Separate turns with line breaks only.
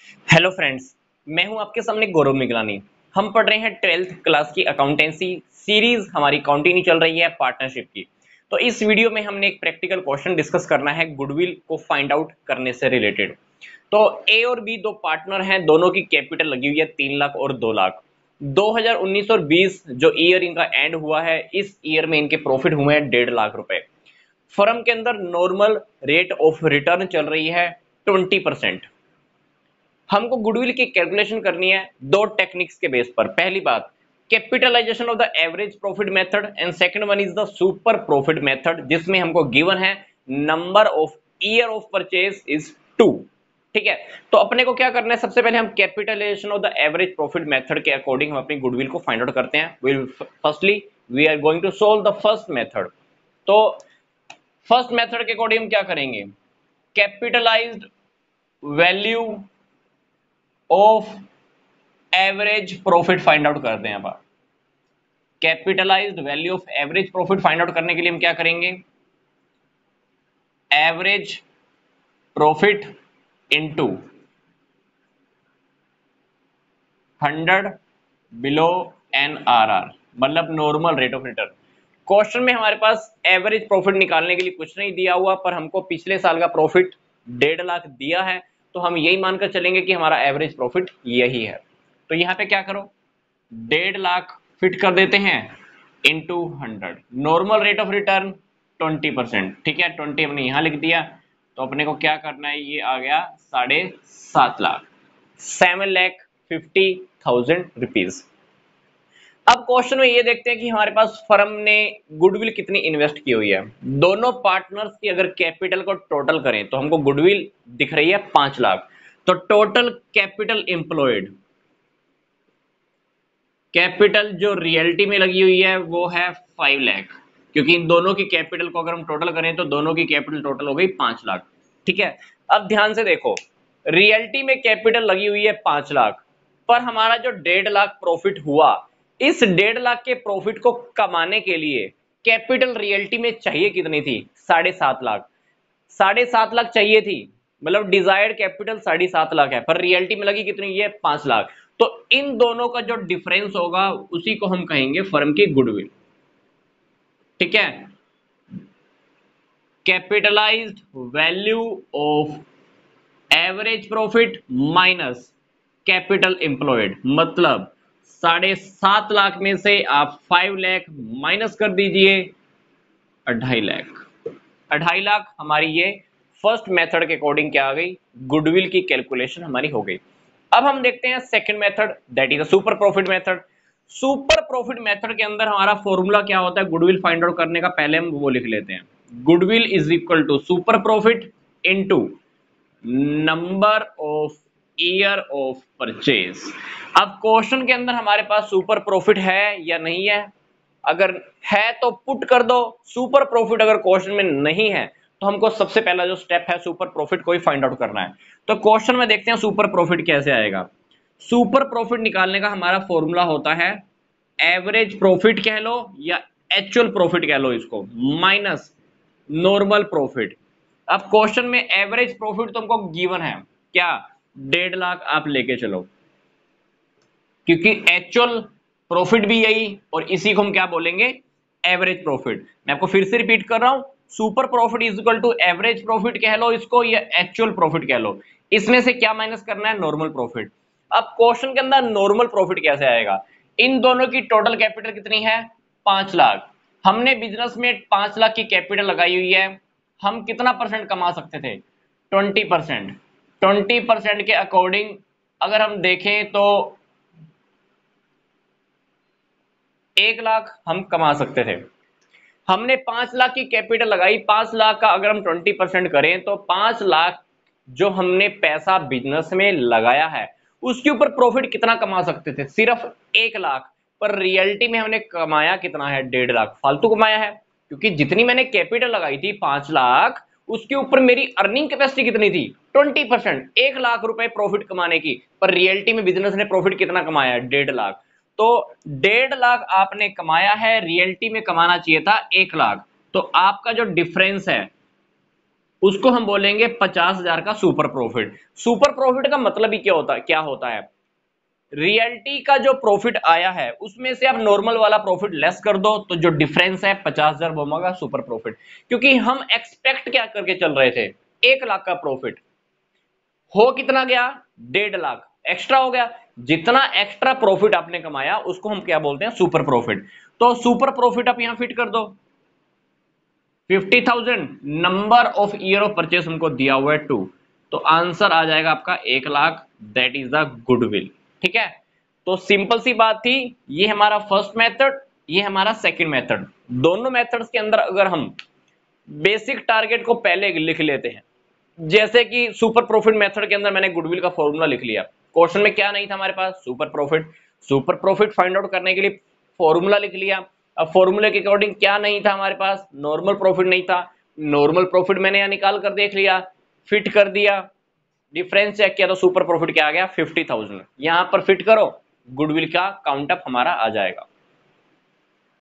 Hello friends, मैं हूं आपके सामने गौरव मिगलानी। हम पढ़ रहे हैं 12th क्लास की अकाउंटेंसी सीरीज। हमारी कंटिन्यू चल रही है पार्टनरशिप की। तो इस वीडियो में हमने एक प्रैक्टिकल क्वेश्चन डिस्कस करना है गुडविल को फाइंड आउट करने से रिलेटेड। तो ए और बी दो पार्टनर हैं, दोनों की कैपिटल लगी हुई है 3 लाख और 2 लाख। 2019 और 20 जो ईयर इनका एंड हुआ है, इस ईयर में इनके प्रॉफिट हुए हैं 1.5 लाख रुपए। फर्म के अंदर नॉर्मल रेट ऑफ रिटर्न चल रही है 20%। हमको गुडविल की कैलकुलेशन करनी है दो टेक्निक्स के बेस पर। पहली बात, capitalisation of the average profit method, and second one is the super profit method, जिसमें हमको गिवन है number of year of purchase is 2। ठीक है, तो अपने को क्या करना है, सबसे पहले हम capitalisation of the average profit method के अकॉर्डिंग हम अपनी गुडविल को फाइंड आउट करते हैं। Firstly we are going to solve the first method. तो फर्स्ट मेथड के अकॉर्डिंग हम क्या करेंगे, capitalised value of average profit find out करते हैं। अब capitalised value of average profit find out करने के लिए हम क्या करेंगे, average profit into 100 below NRR, मतलब normal rate of return. Question में हमारे पास एवरेज प्रॉफिट निकालने के लिए कुछ नहीं दिया हुआ, पर हमको पिछले साल का प्रॉफिट 1.5 लाख दिया है, तो हम यही मानकर चलेंगे कि हमारा एवरेज प्रॉफिट यही है। तो यहाँ पे क्या करो, 1.5 लाख फिट कर देते हैं into 100, normal rate of return 20%। ठीक है, 20 हमने यहाँ लिख दिया, तो अपने को क्या करना है, ये आ गया 7.5 लाख, 7,50,000 रुपीज। अब क्वेश्चन में ये देखते हैं कि हमारे पास फर्म ने गुडविल कितनी इन्वेस्ट की हुई है। दोनों पार्टनर्स की अगर कैपिटल को टोटल करें तो हमको गुडविल दिख रही है 5 लाख। तो टोटल कैपिटल एम्प्लॉयड, कैपिटल जो रियलिटी में लगी हुई है वो है 5 लाख, क्योंकि इन दोनों की कैपिटल को अगर हम टोटल करें तो दोनों की कैपिटल टोटल हो गई 5 लाख। ठीक है, अब ध्यान से देखो, रियलिटी में कैपिटल लगी हुई है 5 लाख, पर हमारा जो 1.5 लाख प्रॉफिट हुआ, इस 1.5 लाख के प्रॉफिट को कमाने के लिए कैपिटल रियलिटी में चाहिए कितनी थी, 7.5 लाख। 7.5 लाख चाहिए थी, मतलब डिजायर्ड कैपिटल 7.5 लाख है, पर रियलिटी में लगी कितनी है, 5 लाख। तो इन दोनों का जो डिफरेंस होगा उसी को हम कहेंगे फर्म की गुडविल। ठीक है, capitalised value of average profit minus capital employed, मतलब 7.5 लाख में से आप 5 लाख माइनस कर दीजिए, 2.5 लाख। 2.5 लाख हमारी ये फर्स्ट मेथड के अकॉर्डिंग क्या आ गई, गुडविल की कैलकुलेशन हमारी हो गई। अब हम देखते हैं second method, that is super profit method. Super profit method के अंदर हमारा फॉर्मूला क्या होता है गुडविल फाइंड आउट करने का, पहले हम वो लिख लेते हैं, goodwill is equal to super profit into number of year of purchase. अब क्वेश्चन के अंदर हमारे पास सुपर प्रॉफिट है या नहीं है, अगर है तो पुट कर दो, सुपर प्रॉफिट अगर क्वेश्चन में नहीं है तो हमको सबसे पहला जो स्टेप है सुपर प्रॉफिट को ही फाइंड आउट करना है। तो क्वेश्चन में देखते हैं सुपर प्रॉफिट कैसे आएगा। सुपर प्रॉफिट निकालने का हमारा फॉर्मूला होता है एवरेज प्रॉफिट कह लो या एक्चुअल प्रॉफिट कह लो इसको, माइनस नॉर्मल प्रॉफिट। अब क्वेश्चन में एवरेज प्रॉफिट तुमको गिवन है क्या, 1.5 लाख आप लेके चलो, क्योंकि एक्चुअल प्रॉफिट भी यही, और इसी को हम क्या बोलेंगे, एवरेज प्रॉफिट। मैं आपको फिर से रिपीट कर रहा हूं, super profit is equal to average profit कह लो इसको या एक्चुअल प्रॉफिट कह लो, इसमें से क्या माइनस करना है, नॉर्मल प्रॉफिट। अब क्वेश्चन के अंदर नॉर्मल प्रॉफिट कैसे आएगा, इन दोनों की टोटल कैपिटल कितनी है, 5 लाख। हमने बिजनेस में 5 लाख की कैपिटल लगाई हुई है, हम कितना परसेंट कमा सकते थे, 20%। 20% के अकॉर्डिंग अगर हम देखें तो 1 लाख हम कमा सकते थे। हमने 5 लाख की कैपिटल लगाई, 5 लाख का अगर हम 20% करें तो 5 लाख जो हमने पैसा बिजनेस में लगाया है उसके ऊपर प्रॉफिट कितना कमा सकते थे, सिर्फ 1 लाख। पर रियलिटी में हमने कमाया कितना है, 1.5 लाख फालतू कमाया है, क्योंकि जितनी मैंने कैपिटल लगाई थी 5 लाख, उसके ऊपर मेरी अर्निंग कैपेसिटी कितनी थी, 20%, 1 लाख रुपए प्रॉफिट कमाने की। पर रियलिटी में बिजनेस ने प्रॉफिट कितना कमाया है, 1.5 लाख। तो 1.5 लाख आपने कमाया है, रियलिटी में कमाना चाहिए था 1 लाख। तो आपका जो डिफरेंस है उसको हम बोलेंगे 50,000 का सुपर प्रॉफिट। सुपर प्रॉफिट का मतलब ही क्या होता है, रियल्टी का जो प्रॉफिट आया है उसमें से आप नॉर्मल वाला प्रॉफिट लेस कर दो, तो जो डिफरेंस है 50,000 वो होगा सुपर प्रॉफिट। क्योंकि हम एक्सपेक्ट क्या करके चल रहे थे, 1 लाख का प्रॉफिट, हो कितना गया 1.5 लाख एक्स्ट्रा हो गया। जितना एक्स्ट्रा प्रॉफिट आपने कमाया उसको हम क्या बोलते हैं, सुपर प्रॉफिट। तो सुपर प्रॉफिट आप यहां फिट कर दो 50,000, number of year of purchase हमको दिया हुआ है 2, तो आंसर आ जाएगा आपका 1 lakh, that is the goodwill. ठीक है, तो सिंपल सी बात थी, ये हमारा फर्स्ट मेथड, ये हमारा सेकंड मेथड। दोनों मेथड्स के अंदर अगर हम बेसिक टारगेट को पहले लिख लेते हैं, जैसे कि सुपर प्रॉफिट मेथड के अंदर मैंने गुडविल का फॉर्मूला लिख लिया, क्वेश्चन में क्या नहीं था हमारे पास, super profit. Super profit find out करने के लिए फॉर्मूला लिख लिया। अब फॉर्मूले के अकॉर्डिंग क्या नहीं था हमारे पास, नॉर्मल प्रॉफिट नहीं था, नॉर्मल प्रॉफिट मैंने यहाँ निकाल कर देख लिया, फिट कर दिया, डिफरेंस चेक किया तो सुपर प्रॉफिट क्या आ गया 50,000। यहां पर फिट करो, गुडविल का काउंट अप हमारा आ जाएगा।